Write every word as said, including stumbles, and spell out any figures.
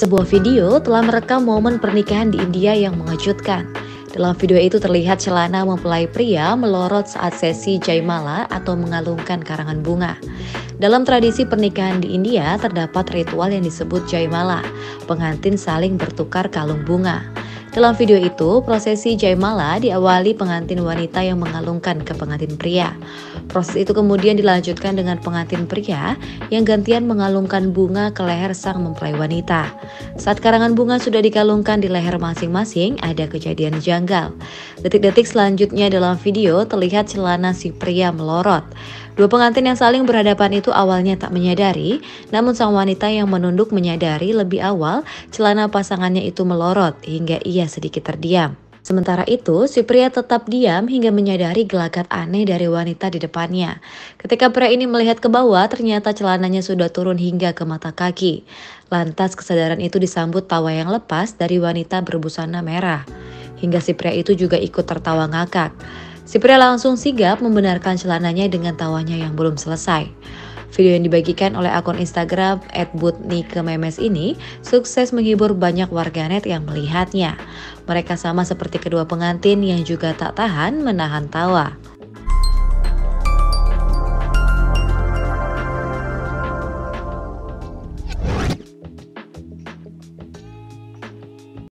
Sebuah video telah merekam momen pernikahan di India yang mengejutkan. Dalam video itu terlihat celana mempelai pria melorot saat sesi Jaimala atau mengalungkan karangan bunga. Dalam tradisi pernikahan di India terdapat ritual yang disebut Jaimala, pengantin saling bertukar kalung bunga. Dalam video itu, prosesi Jaimala diawali pengantin wanita yang mengalungkan ke pengantin pria. Proses itu kemudian dilanjutkan dengan pengantin pria yang gantian mengalungkan bunga ke leher sang mempelai wanita. Saat karangan bunga sudah dikalungkan di leher masing-masing, ada kejadian janggal. Detik-detik selanjutnya dalam video terlihat celana si pria melorot. Dua pengantin yang saling berhadapan itu awalnya tak menyadari, namun sang wanita yang menunduk menyadari lebih awal celana pasangannya itu melorot hingga ia sedikit terdiam. Sementara itu, si pria tetap diam hingga menyadari gelagat aneh dari wanita di depannya. Ketika pria ini melihat ke bawah, ternyata celananya sudah turun hingga ke mata kaki. Lantas kesadaran itu disambut tawa yang lepas dari wanita berbusana merah. Hingga si pria itu juga ikut tertawa ngakak. Si pria langsung sigap membenarkan celananya dengan tawanya yang belum selesai. Video yang dibagikan oleh akun Instagram et butnikememes ini sukses menghibur banyak warganet yang melihatnya. Mereka sama seperti kedua pengantin yang juga tak tahan menahan tawa.